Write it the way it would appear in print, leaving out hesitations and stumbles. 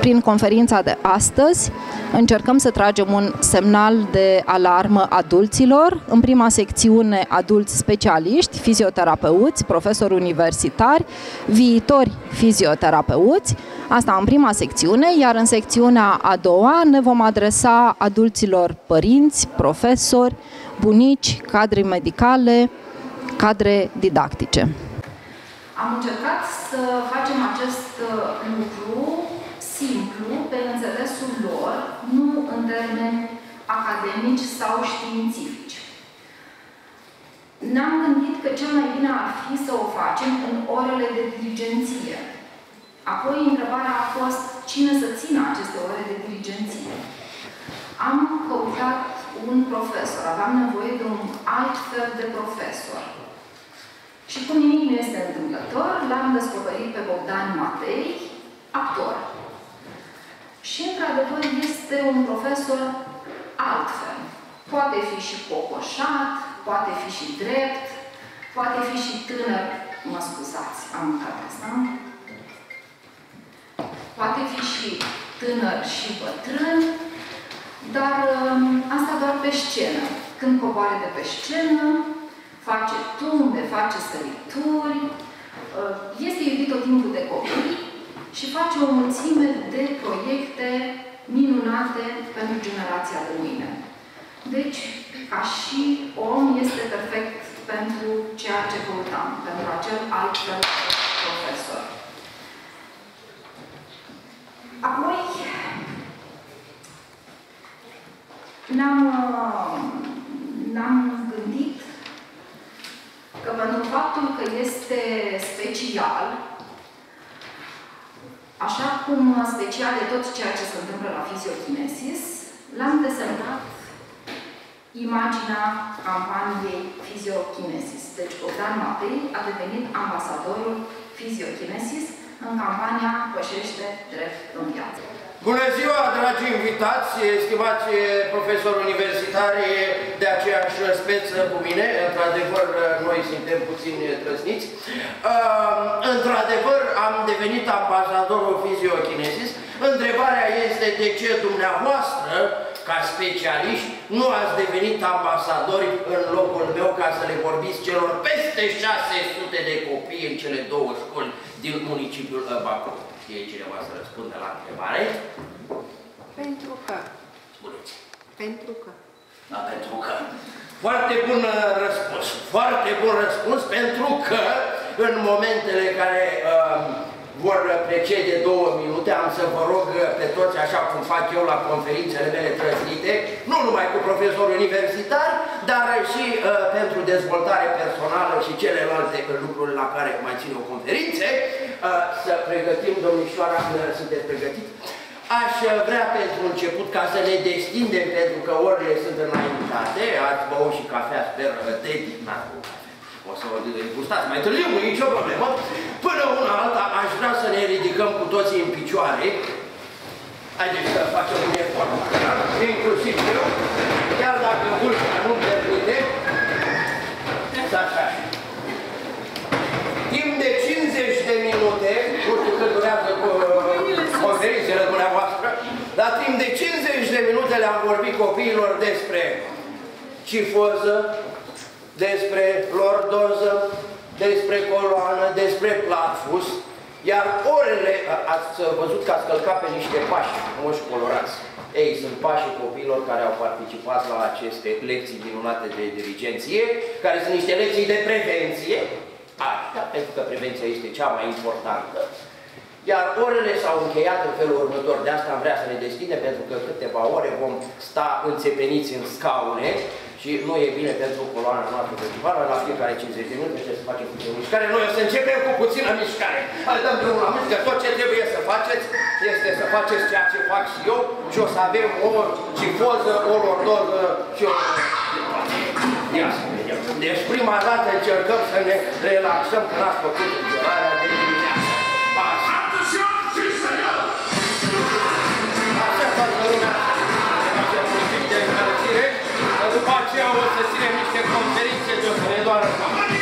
Prin conferința de astăzi încercăm să tragem un semnal de alarmă adulților. În prima secțiune, adulți specialiști, fizioterapeuți, profesori universitari, viitori fizioterapeuți. Asta în prima secțiune, iar în secțiunea a doua ne vom adresa adulților părinți, profesori, bunici, cadre medicale, cadre didactice. Am încercat să facem acest lucru simplu, pe înțelesul lor, nu în termeni academici sau științifici. Ne-am gândit că cel mai bine ar fi să o facem în orele de dirigenție. Apoi, întrebarea a fost cine să țină aceste ore de dirigenție. Am căutat un profesor, aveam nevoie de un alt fel de profesor. Și cum nimic nu este întâmplător, l-am descoperit pe Bogdan Matei, actor. Și, într-adevăr, este un profesor altfel. Poate fi și cocoșat, poate fi și drept, poate fi și tânăr. Mă scuzați, am uitat asta. Poate fi și tânăr și bătrân, dar asta doar pe scenă. Când coboare de pe scenă, face tumbe, face sărituri, este iubit tot timpul de copii și face o mulțime de proiecte minunate pentru generația de mâine. Deci, ca și om, este perfect pentru ceea ce căutam, pentru acel altfel profesor. Apoi, ne-am gândit că pentru faptul că este special, așa cum special e tot ceea ce se întâmplă la Fiziokinesis, l-am desemnat imaginea campaniei Fiziokinesis. Deci Bogdan Matei a devenit ambasadorul Fiziokinesis în campania Pășește drept în viață. Bună ziua, dragi invitați, stimați profesori universitari de aceeași speță cu mine. Într-adevăr, noi suntem puțin trăsniți. Într-adevăr, am devenit ambasadorul Fiziokinesis. Întrebarea este de ce dumneavoastră, ca specialiști, nu ați devenit ambasadori în locul meu ca să le vorbiți celor peste 600 de copii în cele două școli din municipiul Bacău. Știe cineva să răspundă la întrebare? Pentru că. Spuneți. Pentru că. Da, pentru că. Foarte bun răspuns. Foarte bun răspuns, pentru că în momentele care vor precede 2 minute, am să vă rog pe toți, așa cum fac eu la conferințele mele trăsnite, nu numai cu profesori universitari, dar și pentru dezvoltare personală și celelalte lucruri la care mai țin o conferințe, să pregătim, domnișoara, sunteți pregătit? Aș vrea pentru început ca să ne destindem, pentru că orele sunt înaintate, ați băut și cafea, sper, o să o gustați mai târziu, nu e nicio problemă. Până una alta, aș vrea să ne ridicăm cu toții în picioare. Haideți să facem un efort, inclusiv eu, chiar dacă vârsta nu-mi permite. Așa. Timp de 50 de minute, nu știu cât durează conferințele dumneavoastră, dar timp de 50 de minute le-am vorbit copiilor despre cifoză, despre lordoză, despre coloană, despre platfus, iar orele, ați văzut că ați călcat pe niște pași moși colorați. Ei, sunt pașii copiilor care au participat la aceste lecții minunate de dirigenție, care sunt niște lecții de prevenție, pentru că prevenția este cea mai importantă. Iar orele s-au încheiat în felul următor. De asta am vrea să ne destine, pentru că câteva ore vom sta înțepeniți în scaune și nu e bine pentru coloana noastră principală. La fiecare 50 de minute trebuie să facem puțină mișcare. Noi o să începem cu puțină mișcare. Hai, dăm drumul la mișcă. Tot ce trebuie să faceți este să faceți ceea ce fac și eu și o să avem o cifoză, o lordoză și o... Ia să vedem. Deci prima dată încercăm să ne relaxăm, că n-ați făcut orarea de dimineață. După aceea o să ținem niște conferințe de o să ne doară.